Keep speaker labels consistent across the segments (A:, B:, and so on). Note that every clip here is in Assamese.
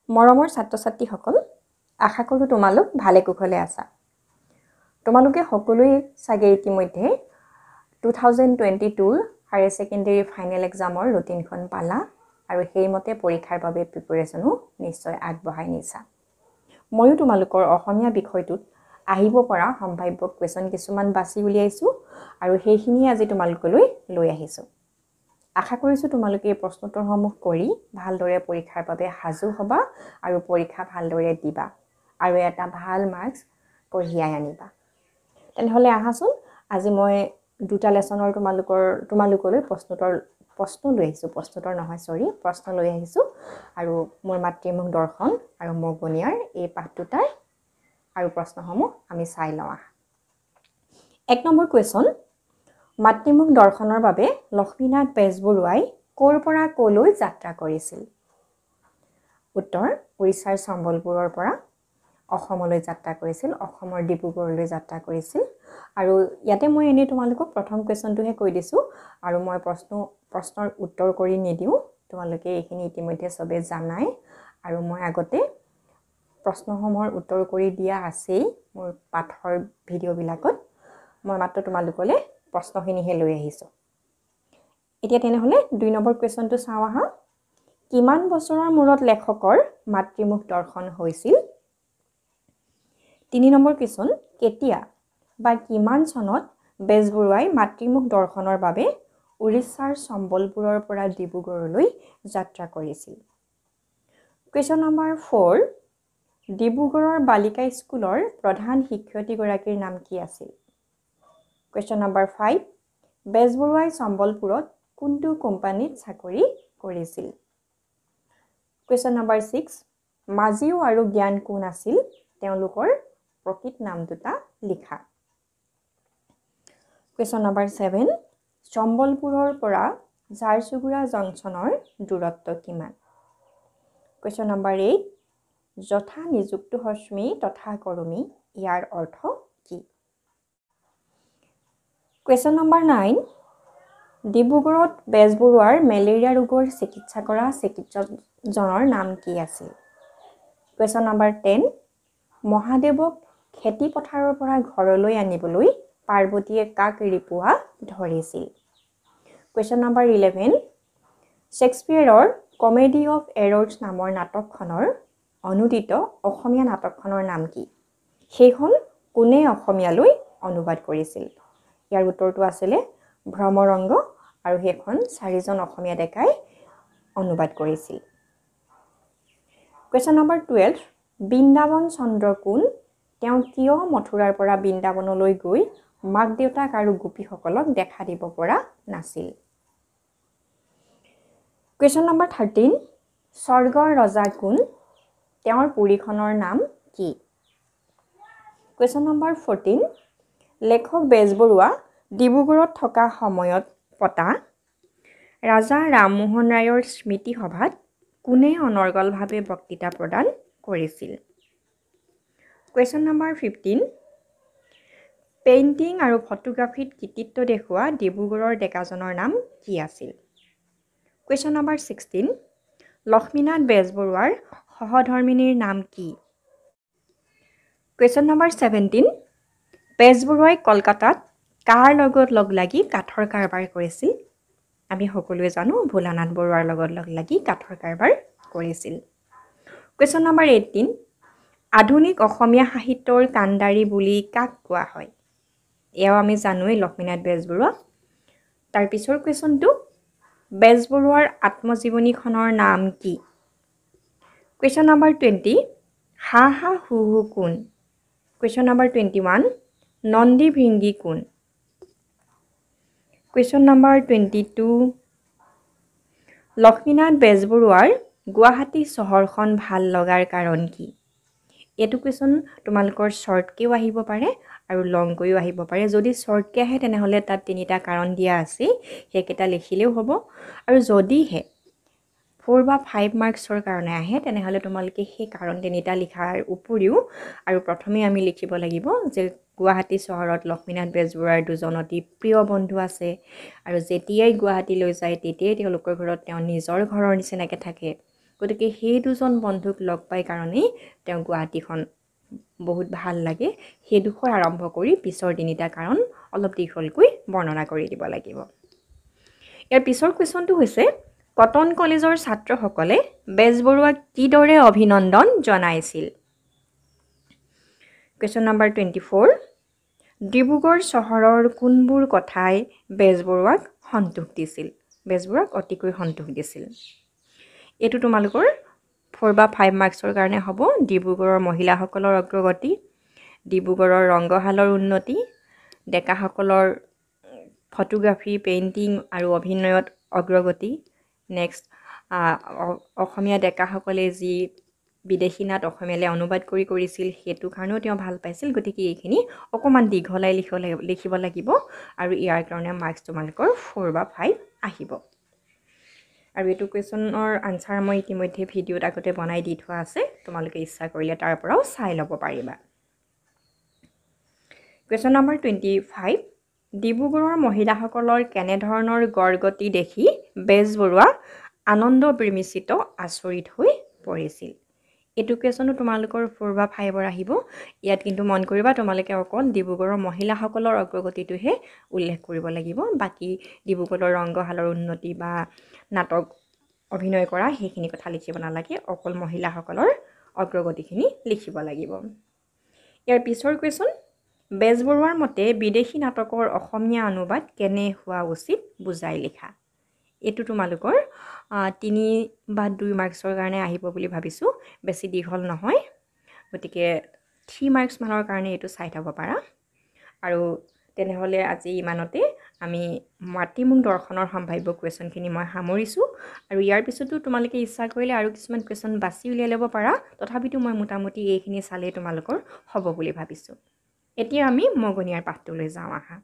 A: মৰমৰ ছাত্ৰ-ছাত্ৰীসকল, আশা কৰোঁ তোমালোক ভালে কুশলে আছা। তোমালোকে সকলোৱে চাগে ইতিমধ্যে 2022 হায়াৰ ছেকেণ্ডাৰী ফাইনেল এক্সামৰ ৰুটিনখন পালা আৰু সেইমতে পৰীক্ষাৰ বাবে প্ৰিপাৰেচনো নিশ্চয় আগবঢ়াই নিছা। ময়ো তোমালোকৰ অসমীয়া বিষয়টোত আহিব পৰা সম্ভাৱ্য কুৱেশ্যন কিছুমান বাছি উলিয়াইছোঁ আৰু সেইখিনি আজি তোমালোকলৈ লৈ আহিছোঁ। আশা কৰিছোঁ তোমালোকে এই প্ৰশ্নোত্তৰসমূহ কৰি ভালদৰে পৰীক্ষাৰ বাবে সাজু হ'বা আৰু পৰীক্ষা ভালদৰে দিবা আৰু এটা ভাল মাৰ্কছ কঢ়িয়াই আনিবা। তেনেহ'লে আহাচোন, আজি মই দুটা লেছনৰ তোমালোকলৈ প্ৰশ্ন লৈ আহিছোঁ আৰু মোৰ মাতৃমুখ দৰ্শন আৰু মগনীয়াৰ এই পাঠ দুটাৰ আৰু প্ৰশ্নসমূহ আমি চাই লওঁ আহা। 1 নম্বৰ কুৱেশ্যন, মাতৃমুখ দৰ্শনৰ বাবে লক্ষ্মীনাথ বেজবৰুৱাই ক'ৰ পৰা ক'লৈ যাত্ৰা কৰিছিল? উত্তৰ, উৰিষ্যাৰ সম্বলপুৰৰ পৰা অসমলৈ যাত্ৰা কৰিছিল, অসমৰ ডিব্ৰুগড়লৈ যাত্ৰা কৰিছিল। আৰু ইয়াতে মই এনেই তোমালোকক প্ৰথম কুৱেশ্যনটোহে কৈ দিছোঁ আৰু মই প্ৰশ্নৰ উত্তৰ কৰি নিদিওঁ। তোমালোকে এইখিনি ইতিমধ্যে চবে জানাই আৰু মই আগতে প্ৰশ্নসমূহৰ উত্তৰ কৰি দিয়া আছেই মোৰ পাঠৰ ভিডিঅ'বিলাকত। মই মাত্ৰ তোমালোকলৈ প্ৰশ্নখিনিহে লৈ আহিছোঁ। এতিয়া তেনেহ'লে 2 নম্বৰ কুৱেশ্যনটো চাওঁ আহা। কিমান বছৰৰ মূৰত লেখকৰ মাতৃমুখ দৰ্শন হৈছিল? 3 নম্বৰ কুৱেশ্যন, কেতিয়া বা কিমান চনত বেজবৰুৱাই মাতৃমুখ দৰ্শনৰ বাবে উৰিষ্যাৰ সম্বলপুৰৰ পৰা ডিব্ৰুগড়লৈ যাত্ৰা কৰিছিল? কুৱেশ্যন নম্বৰ 4, ডিব্ৰুগড়ৰ বালিকা স্কুলৰ প্ৰধান শিক্ষয়িত্ৰীগৰাকীৰ নাম কি আছিল? কুৱেশ্যন নম্বৰ 5, বেজবৰুৱাই সম্বলপুৰত কোনটো কোম্পানীত চাকৰি কৰিছিল? কুৱেশ্যন নম্বৰ 6, মাজিও আৰু জ্ঞান কোন আছিল? তেওঁলোকৰ প্ৰকৃত নাম দুটা লিখা। কুৱেশ্যন নম্বৰ 7, সম্বলপুৰৰ পৰা ঝাৰচুগুড়া জংচনৰ দূৰত্ব কিমান? কুৱেশ্যন নম্বৰ 8, যথা নিযুক্ত হস্মি তথা কৰমি ইয়াৰ অৰ্থ কি? কুৱেশ্যন নম্বৰ 9, ডিব্ৰুগড়ত বেজবৰুৱাৰ মেলেৰিয়া ৰোগৰ চিকিৎসা কৰা চিকিৎসকজনৰ নাম কি আছিল? কুৱেশ্যন নম্বৰ 10, মহাদেৱক খেতি পথাৰৰ পৰা ঘৰলৈ আনিবলৈ পাৰ্বতীয়ে কাক ৰিপুৱা ধৰিছিল? কুৱেশ্যন নম্বৰ 11, শ্বেক্সপিয়েৰৰ কমেডি অফ এৰৰ্ছ নামৰ নাটকখনৰ অনুদিত অসমীয়া নাটকখনৰ নাম কি? সেইখন কোনে অসমীয়ালৈ অনুবাদ কৰিছিল? ইয়াৰ উত্তৰটো আছিলে ভ্ৰমৰংগ আৰু সেইখন 4জন অসমীয়া ডেকাই অনুবাদ কৰিছিল। কুৱেশ্যন নম্বৰ 12, বৃন্দাবন চন্দ্ৰ কোন? তেওঁ কিয় মথুৰাৰ পৰা বৃন্দাবনলৈ গৈ মাক দেউতাক আৰু গোপীসকলক দেখা দিব পৰা নাছিল? কুৱেশ্যন নম্বৰ 13, স্বৰ্গৰ ৰজা কোন? তেওঁৰ পুৰীখনৰ নাম কি? কুৱেশ্যন নম্বৰ 14, লেখক বেজবৰুৱা ডিব্ৰুগড়ত থকা সময়ত পতা ৰাজা ৰামমোহন ৰায়ৰ স্মৃতি সভাত কোনে অনৰ্গলভাৱে বক্তৃতা প্ৰদান কৰিছিল? কুৱেশ্যন নম্বৰ 15, পেইণ্টিং আৰু ফটোগ্ৰাফীত কৃতিত্ব দেখুওৱা ডিব্ৰুগড়ৰ ডেকাজনৰ নাম কি আছিল? কুৱেশ্যন নম্বৰ 16, লক্ষ্মীনাথ বেজবৰুৱাৰ সহধৰ্মিনীৰ নাম কি? কুৱেশ্যন নম্বৰ 17, বেজবৰুৱাই কলকাতাত কাৰ লগত লগ লাগি কাঠৰ কাৰবাৰ কৰিছিল? আমি সকলোৱে জানো ভোলানাথ বৰুৱাৰ লগত লগ লাগি কাঠৰ কাৰবাৰ কৰিছিল। কুৱেশ্যন নম্বৰ 18, আধুনিক অসমীয়া সাহিত্যৰ কাণ্ডাৰী বুলি কাক কোৱা হয়? এয়াও আমি জানোৱেই লক্ষ্মীনাথ বেজবৰুৱা। তাৰ পিছৰ কুৱেশ্যনটো, বেজবৰুৱাৰ আত্মজীৱনীখনৰ নাম কি? কুৱেশ্যন নম্বৰ 20, হা হা হু হু কোন? কুৱেশ্যন নম্বৰ 21, নন্দী ভৃংগী কোন? কুৱেশ্যন নম্বৰ 22, লক্ষ্মীনাথ বেজবৰুৱাৰ গুৱাহাটী চহৰখন ভাল লগাৰ কাৰণ কি? এইটো কুৱেশ্যন তোমালোকৰ শ্বৰ্টকৈও আহিব পাৰে আৰু লংকৈও আহিব পাৰে। যদি শ্বৰ্টকৈ আহে তেনেহ'লে তাত 3টা কাৰণ দিয়া আছে, সেইকেইটা লিখিলেও হ'ব। আৰু যদিহে 4 বা 5 মাৰ্কছৰ কাৰণে আহে তেনেহ'লে তোমালোকে সেই কাৰণ 3টা লিখাৰ উপৰিও আৰু প্ৰথমে আমি লিখিব লাগিব যে গুৱাহাটী চহৰত লক্ষ্মীনাথ বেজবৰুৱাৰ 2জন অতি প্ৰিয় বন্ধু আছে আৰু যেতিয়াই গুৱাহাটীলৈ যায় তেতিয়াই তেওঁলোকৰ ঘৰত তেওঁ নিজৰ ঘৰৰ নিচিনাকৈ থাকে গতিকে সেই দুজন বন্ধুক লগ পাই কাৰণেই তেওঁ গুৱাহাটীখন বহুত ভাল লাগে সেইডোখৰ আৰম্ভ কৰি পিছৰ তিনিটা কাৰণ অলপ দীঘলকৈ বৰ্ণনা কৰি দিব লাগিব ইয়াৰ পিছৰ কুৱেশ্যনটো হৈছে কটন কলেজৰ ছাত্ৰসকলে বেজবৰুৱাক কিদৰে অভিনন্দন জনাইছিল কুৱেশ্যন নম্বৰ 24 ডিব্ৰুগড় চহৰৰ কোনবোৰ কথাই বেজবৰুৱাক সন্তোষ দিছিল বেজবৰুৱাক অতিকৈ সন্তোষ দিছিল এটো তোমালোকৰ 4 বা 5 মাৰ্কছৰ কাৰণে হ'ব ডিব্ৰুগড়ৰ মহিলাসকলৰ অগ্ৰগতি ডিব্ৰুগড়ৰ ৰংগহালৰ উন্নতি ডেকাসকলৰ ফটোগ্ৰাফি পেইন্টিং আৰু অভিনয়ত অগ্ৰগতি নেক্সট অসমীয়া ডেকাসকলে যি বিদেশী নাট অসমীয়ালৈ অনুবাদ কৰিছিল সেইটো কাৰণেও তেওঁ ভাল পাইছিল গতিকে এইখিনি অকমান দীঘলাই লিখিব লাগিব আৰু ইয়াৰ কাৰণে মাৰ্কছ তোমালোকৰ 4 বা 5 আহিব আৰু এটো কোৱেশ্যনৰ আনসাৰ মই ইতিমধ্যে ভিডিঅ'ত আগতে বনাই দি থোৱা আছে তোমালোকে ইচ্ছা কৰিলে তাৰ পৰাও চাই ল'ব পাৰিবা কুৱেশ্যন নম্বৰ 25 ডিব্ৰুগড়ৰ মহিলাসকলৰ কেনে ধৰণৰ গড়গতি দেখি বেজবৰুৱা আনন্দ বিমিশ্ৰিত আচৰিত হৈ পৰিছিল এটো কুৱেশ্যনো তোমালোকৰ 4 বা 5 ৰ আহিব ইয়াত কিন্তু মন কৰিবা তোমালোকে অকল ডিব্ৰুগড়ৰ মহিলাসকলৰ অগ্ৰগতিটোহে উল্লেখ কৰিব লাগিব বাকি ডিব্ৰুগড়ৰ ৰংগহালৰ উন্নতি বা নাটক অভিনয় কৰা সেইখিনি কথা লিখিব নালাগে অকল মহিলাসকলৰ অগ্ৰগতিখিনি লিখিব লাগিব ইয়াৰ পিছৰ কুৱেশ্যন বেজবৰুৱাৰ মতে বিদেশী নাটকৰ অসমীয়া অনুবাদ কেনে হোৱা উচিত বুজাই লিখা এটো তোমালোকৰ 3 বা 2 মাৰ্কছৰ কাৰণে আহিব বুলি ভাবিছো বেছি দীঘল নহয় গতিকে 3 মাৰ্কছ মানৰ কাৰণে এটো চাই থব পাৰা আৰু তেনেহলে আজি ইমানতে আমি মাতৃমুখ দৰ্শনৰ সম্ভাৱ্য কুৱেশ্যনখিনি মই সামৰিছো আৰু ইয়াৰ পিছতো তোমালোকে ইচ্ছা কৰিলে আৰু কিছুমান কুৱেশ্যন বাছি উলিয়াই ল'ব পাৰা তথাপিতো মই মোটামুটি এইখিনি চালে তোমালোকৰ হ'ব বুলি ভাবিছো এতিয়া আমি মগনিয়াৰ পাঠটোলৈ যাওঁ আহা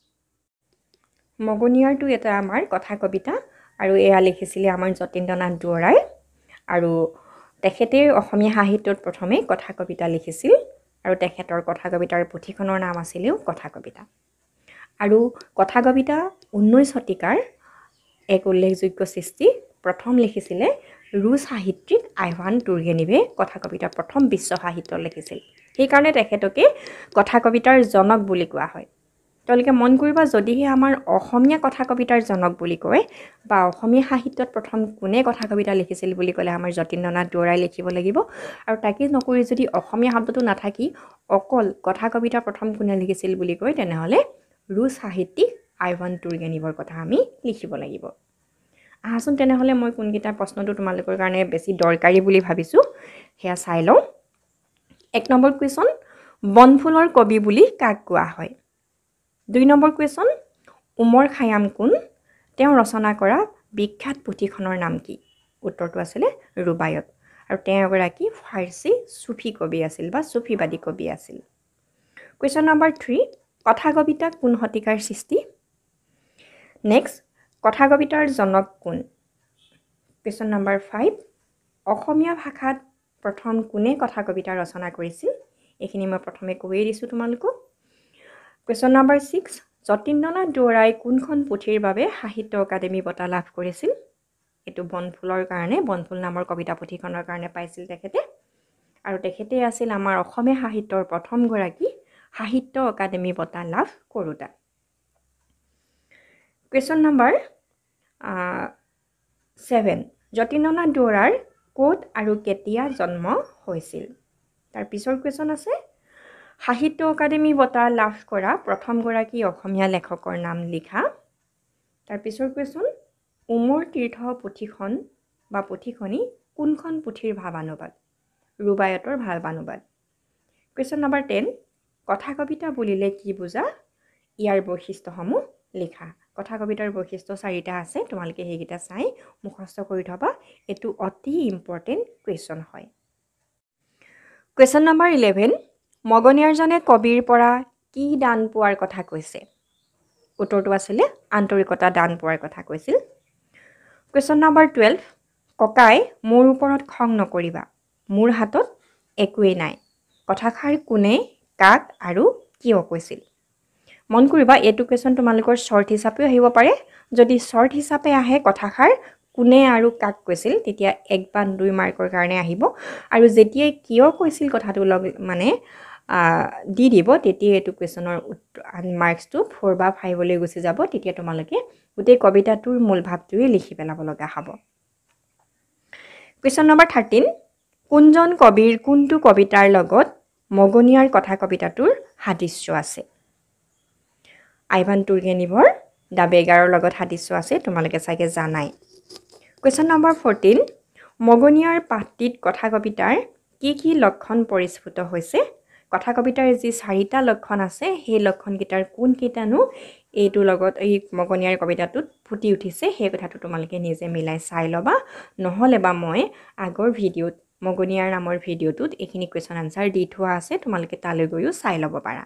A: মগনিয়াৰটো এটা আমাৰ কথা কবিতা আৰু এয়া লিখিছিলে আমাৰ যতীন্দ্ৰনাথ দুৱৰাই আৰু তেখেতে অসমীয়া সাহিত্যত প্ৰথমে কথা কবিতা লিখিছিল আৰু তেখেতৰ কথা কবিতাৰ পুথিখনৰ নাম আছিল কথা কবিতা আৰু কথা কবিতা 19 শতিকাৰ এক উল্লেখযোগ্য সৃষ্টি প্ৰথম লিখিছিলে ৰুছ সাহিত্যিক আইভান তুৰ্গেনিভে কথা কবিতা প্ৰথম বিশ্ব সাহিত্যত লিখিছিল এই কাৰণে তেখেতকে কথা কবিতাৰ জনক বুলি কোৱা হয় তলকে মন কৰিবা যদিহে আমাৰ অসমীয়া কথা কবিতাৰ জনক বুলি কয় বা অসমীয়া সাহিত্যত প্ৰথম কোনে কথা কবিতা লিখিছিল বুলি ক'লে আমাৰ যতীন্দ্ৰনাথ দুৱৰাই লিখিব লাগিব আৰু তাকে নকৰি যদি অসমীয়া শব্দটো নাথাকি অকল কথা কবিতা প্ৰথম কোনে লিখিছিল বুলি কয় তেনেহলে ৰুছ সাহিত্যিক আইভান তুৰ্গেনিভৰ কথা আমি লিখিব লাগিব আহাচোন তেনেহলে মই কোনকিটা প্ৰশ্নটো তোমালোকৰ কাৰণে বেছি দৰকাৰী বুলি ভাবিছো হেয়া চাই লওঁ 1 নম্বৰ কুৱেশ্যন বনফুলৰ কবি বুলি কাক কোৱা হয় 2 নম্বৰ কুৱেশ্যন উমৰ খায়াম কোন তেওঁ ৰচনা কৰা বিখ্যাত পুথিখনৰ নাম কি উত্তৰটো আছিল ৰুবায়ত আৰু তেওঁ এগৰাকী ফাৰ্সী সুফি কবি আছিল বা সুফিবাদী কবি আছিল কুৱেশ্যন নম্বৰ 3 কথা কবিতা কোন শতিকাৰ সৃষ্টি নেক্সট কথা কবিতাৰ জনক কোন কুৱেশ্যন নম্বৰ 5 অসমীয়া ভাষাত প্ৰথম কোনে কথা কবিতা ৰচনা কৰিছিল এইখিনি মই প্ৰথমে কৈয়ে দিছো তোমালোকক কুৱেশ্যন নম্বৰ 6 যতীন্দ্ৰনাথ দুৱৰাই কোনখন পুথিৰ বাবে সাহিত্য একাডেমী বঁটা লাভ কৰিছিল এটো বনফুলৰ কাৰণে বনফুল নামৰ কবিতা পুথিখনৰ কাৰণে পাইছিল তেখেতে আৰু তেখেতে আছিল আমাৰ অসমীয়া সাহিত্যৰ প্ৰথম গৰাকী সাহিত্য একাডেমী বঁটা লাভ কৰোতা কুৱেশ্যন নম্বৰ 7 যতীন্দ্ৰনাথ দুৱৰাৰ ক'ত আৰু কেতিয়া জন্ম হৈছিল তাৰ পিছৰ কুৱেশ্যন আছে সাহিত্য একাডেমী বঁটা লাভ কৰা প্ৰথম গৰাকী অসমীয়া লেখকৰ নাম লিখা তাৰ পিছৰ কুৱেশ্যন উমৰ তীৰ্থ পুথিখন বা পুথিখনি কোনখন পুথিৰ ভাৱানুবাদ ৰুবায়তৰ ভাৱানুবাদ কুৱেশ্যন নম্বৰ 10 কথা কবিতা বুলিলে কি বুজা ইয়াৰ বৈশিষ্ট্যসমূহ লিখা কথা কবিতাৰ বৈশিষ্ট্য 4টা আছে তোমালোকে হেগিটা চাই মুখস্থ কৰি থবা এটো অতি ইম্পৰ্টেন্ট কুৱেশ্যন হয় কুৱেশ্যন নম্বৰ 11 মগনিয়াৰজনে কবিৰ পৰা কি দান পোৱাৰ কথা কৈছে উত্তৰটো আছিল আন্তৰিকতা দান পোৱাৰ কথা কৈছিল কুৱেশ্যন নম্বৰ 12 ককাই মোৰ ওপৰত খং নকৰিবা মোৰ হাতত একোৱে নাই কথাখাৰ কোনে কাক আৰু কিয় কৈছিল মন কৰিবা এটো কুৱেশ্যন তোমালোকৰ শৰ্ট হিচাপে আহিব পাৰে যদি শৰ্ট হিচাপে আহে কথাখাৰ কোনে আৰু কাক কৈছিল তেতিয়া 1 বা 2 মাৰ্কৰ কাৰণে আহিব আৰু যেতিয়াই কিয় কৈছিল কথাটো মানে দি দিব তেতিয়া এইটো কুৱেশ্যনৰ মাৰ্কসটো 4 বা 5 লৈ গুচি যাব তেতিয়া তোমালোকে গোটেই কবিতাটোৰ মূল ভাৱটোৱে লিখি পেলাব লগা হ'ব কুৱেশ্যন নম্বৰ 13 কোনজন কবিৰ কোনটো কবিতাৰ লগত মগনিয়াৰ কথা কবিতাটোৰ সাদৃশ্য আছে আইভান তুৰ্গেনিভৰ দা বেগাৰৰ লগত সাদৃশ্য আছে তোমালোকে চাগে জানাই কুৱেশ্যন নম্বৰ 14 মগনিয়াৰ পাঠটিত কথা কবিতাৰ কি লক্ষণ পৰিস্ফুট হৈছে কথা কবিতাৰ যি 4টা লক্ষণ আছে সেই লক্ষণ কিটাৰ কোন কিটানো এইটো লগত এই মগনিয়াৰ কবিতাটোত ফুটি উঠিছে সেই কথাটো তোমালোকে নিজে মিলাই চাই লবা নহলে বা মই আগৰ ভিডিওত মগনিয়াৰ নামৰ ভিডিওটোত এইখিনি কুৱেশ্যন আনসাৰ দি থোৱা আছে তোমালোকে তালৈ গৈও চাই লব পাৰা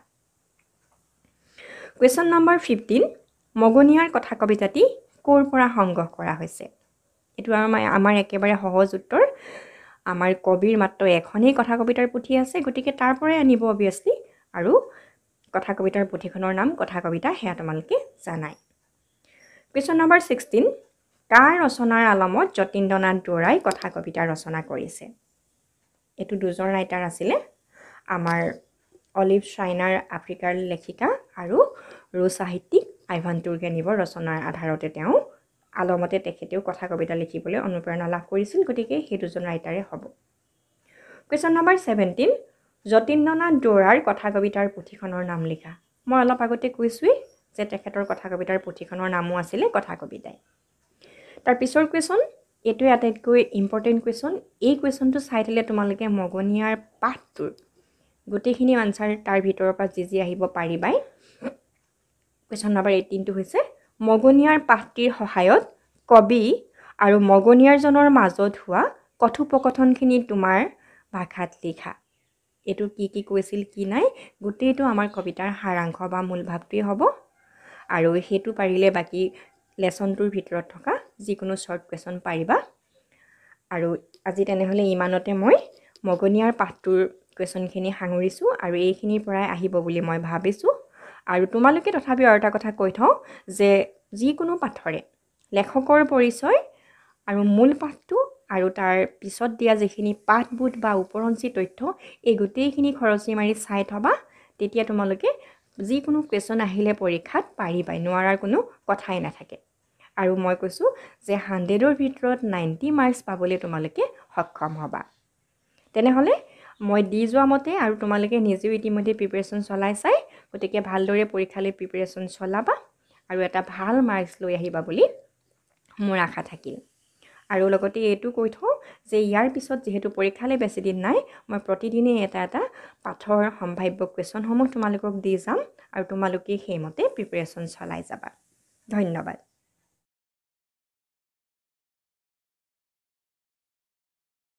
A: কুৱেশ্যন নম্বৰ 15 মগনিয়াৰ কথা কবিতাটি কোৰ পৰা সংগ্ৰহ কৰা হৈছে এটো আমাৰ একেবাৰে সহজ উত্তৰ আমাৰ কবিৰ মাত্ৰ এখনেই কথা কবিতাৰ পুথি আছে গতিকে তাৰ পৰাই আনিব অবিয়াসলি আৰু কথা কবিতাৰ পুথিখনৰ নাম কথা কবিতা হেয়া তোমালোকে জানাই কুৱেশ্যন নম্বৰ 16 কাৰ ৰচনাৰ আলমত যতীন্দ্ৰনাথ দুৱৰাই কথা কবিতা ৰচনা কৰিছে এটো দুজন ৰাইটাৰ আছিলে আমাৰ অলিভ শ্ৰাইনাৰ আফ্ৰিকাৰ লেখিকা আৰু ৰো সাহিত্যিক আইভান তুৰ্গেনিভৰ ৰচনাৰ আধাৰতে তেওঁ আলমতে তেখেতেও কথা কবিতা লিখিবলৈ অনুপ্ৰেৰণা লাভ কৰিছিল গতিকে সেই দুজন ৰাইটাৰে হ'ব কুৱেশ্যন নম্বৰ 17 যতীন্দ্ৰনাথ দুৱৰাৰ কথা কবিতাৰ পুথিখনৰ নাম লিখা মই অলপ আগতে কৈছোই যে তেখেতৰ কথা কবিতাৰ পুথিখনৰ নামও আছিল কথা কবিতাই তাৰ পিছৰ কুৱেশ্যন এটো আটাইতকৈ ইম্পৰ্টেন্ট কুৱেশ্যন এই কুৱেশ্যনটো চাই দিলে তোমালোকে মগনিয়াৰ পাঠটোৰ গোটেইখিনি আনসাৰ তাৰ ভিতৰৰ পৰা যি আহিব পাৰিবাই কুৱেশ্যন নম্বৰ 18 টো হৈছে মগনিয়াৰ পাঠটিৰ সহায়ত কবি আৰু মগনিয়াৰজনৰ মাজত হোৱা কথোপকথনখিনি তোমাৰ ভাষাত লিখা এটো কি কৈছিল কি নাই গোটেইটো আমাৰ কবিতাৰ সাৰাংশ বা মূল ভাৱটোই হ'ব আৰু হেতু পাৰিলে বাকি লেসনটোৰ ভিতৰত থকা যিকোনো শৰ্ট কুৱেশ্যন পাৰিবা আৰু আজি তেনেহলে ইমানতে মই মগনিয়াৰ পাঠটোৰ কুৱেশ্যনখিনি সাঙুৰিছো আৰু এইখিনিৰ পৰাই আহিব বুলি মই ভাবিছো আৰু তোমালোকে তথাপি আৰু এটা কথা কৈ থওঁ যে যিকোনো পাঠৰে লেখকৰ পৰিচয় আৰু মূল পাঠটো আৰু তাৰ পিছত দিয়া যিখিনি পাঠবোধ বা উপৰঞ্চি তথ্য এই গোটেইখিনি খৰচি মাৰি চাই থবা তেতিয়া তোমালোকে যিকোনো কুৱেশ্যন আহিলে পৰীক্ষাত পাৰিবাই নোৱাৰাৰ কোনো কথাই নাথাকে আৰু মই কৈছো যে 100ৰ ভিতৰত 90 মাৰ্কস পাবলৈ তোমালোকে সক্ষম হবা তেনেহলে মই দি যোৱা মতে আৰু তোমালোকে নিজেও ইতিমধ্যে প্ৰিপাৰেচন চলাই চাই গতিকে ভালদৰে পৰীক্ষালৈ প্ৰিপাৰেচন চলাবা আৰু এটা ভাল মাৰ্কস লৈ আহিবা বুলি মোৰ আশা থাকিল আৰু লগতে এটো কৈ থওঁ যে ইয়াৰ পিছত যেহেতু পৰীক্ষালৈ বেছি দিন নাই মই প্ৰতিদিনে এটা পাঠৰ সম্ভাৱ্য কুৱেশ্যন সমূহ তোমালোকক দি যাম আৰু তোমালোকে সেইমতে প্ৰিপাৰেচন চলাই যাবা ধন্যবাদ